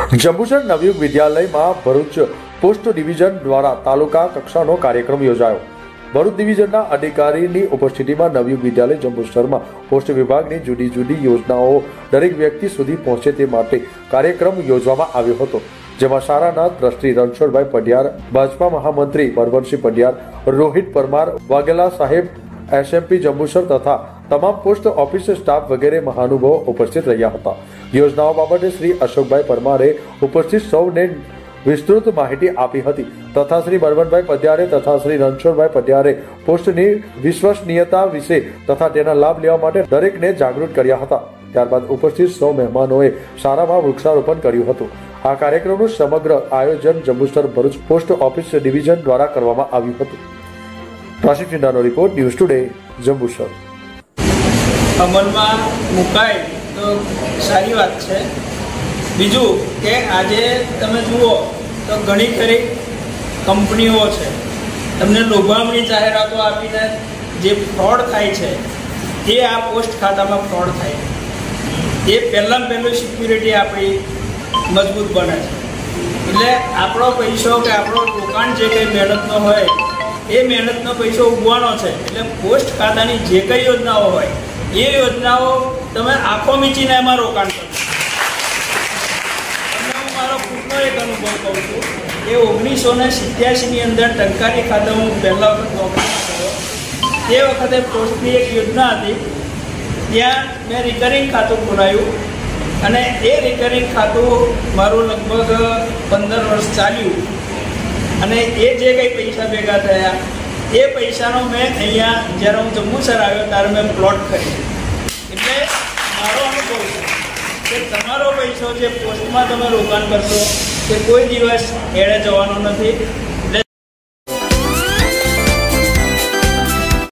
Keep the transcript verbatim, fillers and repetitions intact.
જંબુસર નવયુગ વિદ્યાલયમાં Bharuch post division દ્વારા તાલુકા કક્ષાનો કાર્યક્રમ યોજાયો। ભરૂચ ડિવિઝનના અધિકારીની ઉપસ્થિતિમાં નવયુગ વિદ્યાલય જંબુસરમાં પોસ્ટ વિભાગની જુદી જુદી યોજનાઓ દરેક વ્યક્તિ સુધી પહોંચે તે માટે કાર્યક્રમ યોજવામાં આવ્યો હતો, જેમાં શાળાના ટ્રસ્ટી રણછોડભાઈ પઢિયાર, ભાજપા મહામંત્રી બળવંતસિંહ પઢિયાર, રોહિત પરમાર, વાઘેલા સાહેબ, એસએમપી જંબુસર તથા તમામ પોસ્ટ ઓફિસ સ્ટાફ વગેરે મહાનુભાવો ઉપસ્થિત રહ્યા હતા। યોજનાઓ બાબતે શ્રી અશોકભાઈ પરમારે ઉપસ્થિત સૌને વિસ્તૃત માહિતી આપી હતી તથા શ્રી બળવંતભાઈ પઢિયારે તથા શ્રી રણછોડભાઈ પઢિયારે પોસ્ટની વિશ્વસનીયતા વિશે તથા તેના લાભ લેવા માટે દરેકને જાગૃત કર્યા હતા। ત્યારબાદ ઉપસ્થિત સૌ મહેમાનોએ શાળામાં વૃક્ષારોપણ કર્યું હતું। આ કાર્યક્રમનું સમગ્ર આયોજન Jambusar Bharuch post office division દ્વારા કરવામાં આવ્યું હતું। રાશિદ ચિંડાનો રિપોર્ટ, ન્યૂઝ ટુડે, જંબુસર। અમલમાં મુકાય તો સારી વાત છે। બીજું કે આજે તમે જુઓ તો ઘણી ખરી કંપનીઓ છે, તમને લોભામણી જાહેરાતો આપીને જે ફ્રોડ થાય છે એ આ પોસ્ટ ખાતામાં ફ્રોડ થાય, એ પહેલાં પહેલું સિક્યુરિટી આપણી મજબૂત બને છે। એટલે આપણો પૈસો કે આપણો રોકાણ જે કંઈ મહેનતનો હોય એ મહેનતનો પૈસો ઉગવાનો છે। એટલે પોસ્ટ ખાતાની જે કંઈ યોજનાઓ હોય એ યોજનાઓ તમે આંખો મીચીને એમાં રોકાણ કરો। તમને હું મારો ખુદનો એક અનુભવ કહું છું કે ઓગણીસો ને સિત્યાસીની અંદર ટંકારી ખાતે હું પહેલા વખત નોકરી કર્યો, તે વખતે પોસ્ટની એક યોજના હતી, ત્યાં મેં રિકરિંગ ખાતું ખોલાવ્યું અને એ રિકરિંગ ખાતું મારું લગભગ પંદર વર્ષ ચાલ્યું અને એ જે કંઈ પૈસા ભેગા થયા એ પૈસાનો મેં અહીંયા જ્યારે હું જંબુસર આવ્યો ત્યારે મેં પ્લોટ કરી। એટલે મારો અનુભવ છે કે તમારો પૈસો જે પોસ્ટમાં તમે રોકાણ કરશો તે કોઈ દિવસ એળે જવાનો નથી। એટલે